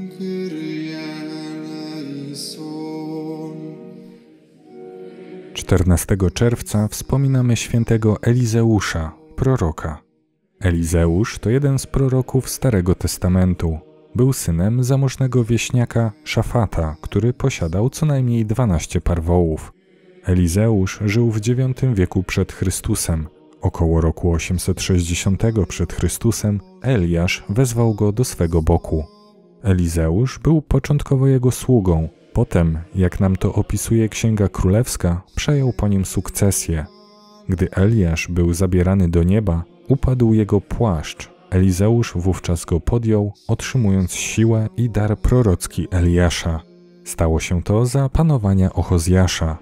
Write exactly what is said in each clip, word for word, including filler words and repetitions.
czternastego czerwca wspominamy świętego Elizeusza, proroka. Elizeusz to jeden z proroków Starego Testamentu. Był synem zamożnego wieśniaka Szafata, który posiadał co najmniej dwanaście par wołów. Elizeusz żył w dziewiątym wieku przed Chrystusem. Około roku osiemset sześćdziesiątego przed Chrystusem Eliasz wezwał go do swego boku. Elizeusz był początkowo jego sługą. Potem, jak nam to opisuje Księga Królewska, przejął po nim sukcesję. Gdy Eliasz był zabierany do nieba, upadł jego płaszcz. Elizeusz wówczas go podjął, otrzymując siłę i dar prorocki Eliasza. Stało się to za panowania Ochozjasza.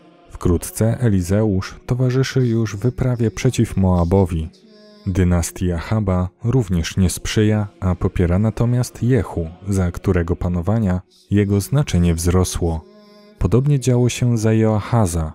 Wkrótce Elizeusz towarzyszy już wyprawie przeciw Moabowi. Dynastii Achaba również nie sprzyja, a popiera natomiast Jehu, za którego panowania jego znaczenie wzrosło. Podobnie działo się za Joachaza.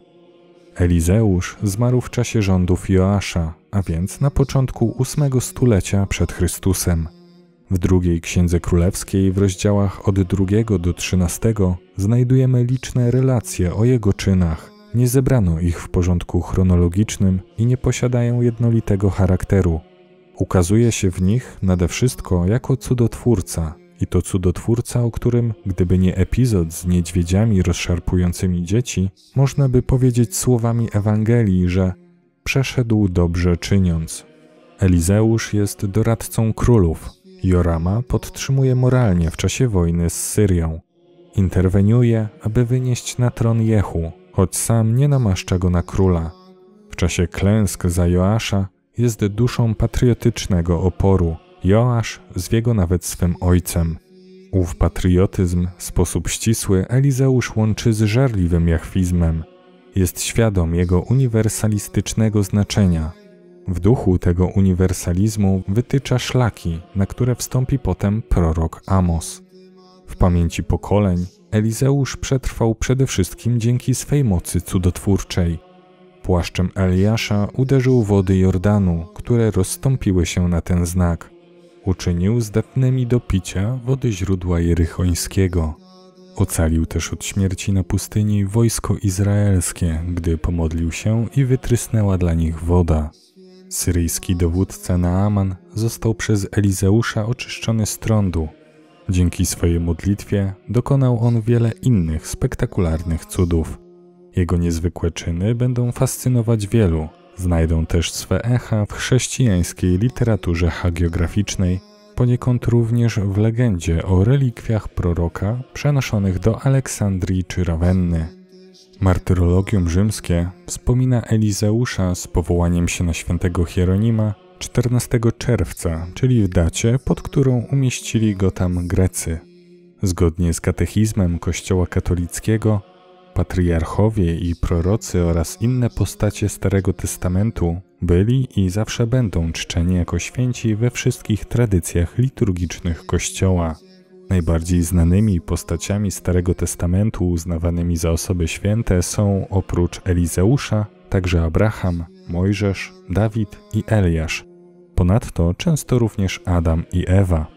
Elizeusz zmarł w czasie rządów Joasza, a więc na początku ósmego stulecia przed Chrystusem. W drugiej Księdze Królewskiej w rozdziałach od drugiego do trzynastego znajdujemy liczne relacje o jego czynach. Nie zebrano ich w porządku chronologicznym i nie posiadają jednolitego charakteru. Ukazuje się w nich nade wszystko jako cudotwórca i to cudotwórca, o którym, gdyby nie epizod z niedźwiedziami rozszarpującymi dzieci, można by powiedzieć słowami Ewangelii, że przeszedł dobrze czyniąc. Elizeusz jest doradcą królów. Jorama podtrzymuje moralnie w czasie wojny z Syrią. Interweniuje, aby wynieść na tron Jehu, choć sam nie namaszcza go na króla. W czasie klęsk za Joasza jest duszą patriotycznego oporu. Joasz zwie go nawet swym ojcem. Ów patriotyzm w sposób ścisły Elizeusz łączy z żarliwym jachwizmem. Jest świadom jego uniwersalistycznego znaczenia. W duchu tego uniwersalizmu wytycza szlaki, na które wstąpi potem prorok Amos. W pamięci pokoleń Elizeusz przetrwał przede wszystkim dzięki swej mocy cudotwórczej. Płaszczem Eliasza uderzył wody Jordanu, które rozstąpiły się na ten znak. Uczynił zdatnymi do picia wody źródła jerychońskiego. Ocalił też od śmierci na pustyni wojsko izraelskie, gdy pomodlił się i wytrysnęła dla nich woda. Syryjski dowódca Naaman został przez Elizeusza oczyszczony z trądu. Dzięki swojej modlitwie dokonał on wiele innych spektakularnych cudów. Jego niezwykłe czyny będą fascynować wielu. Znajdą też swe echa w chrześcijańskiej literaturze hagiograficznej, poniekąd również w legendzie o relikwiach proroka przenoszonych do Aleksandrii czy Rawenny. Martyrologium rzymskie wspomina Elizeusza z powołaniem się na świętego Hieronima czternastego czerwca, czyli w dacie, pod którą umieścili go tam Grecy. Zgodnie z katechizmem Kościoła katolickiego, patriarchowie i prorocy oraz inne postacie Starego Testamentu byli i zawsze będą czczeni jako święci we wszystkich tradycjach liturgicznych Kościoła. Najbardziej znanymi postaciami Starego Testamentu uznawanymi za osoby święte są oprócz Elizeusza także Abraham, Mojżesz, Dawid i Eliasz. Ponadto często również Adam i Ewa.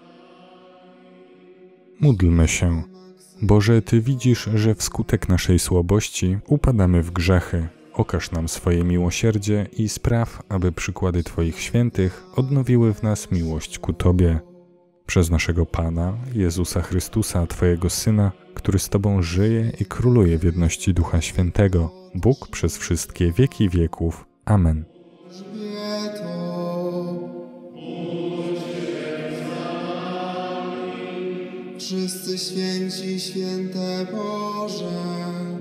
Módlmy się. Boże, Ty widzisz, że wskutek naszej słabości upadamy w grzechy. Okaż nam swoje miłosierdzie i spraw, aby przykłady Twoich świętych odnowiły w nas miłość ku Tobie. Przez naszego Pana, Jezusa Chrystusa, Twojego Syna, który z Tobą żyje i króluje w jedności Ducha Świętego, Bóg przez wszystkie wieki wieków. Amen. Wszyscy święci, święte Boże.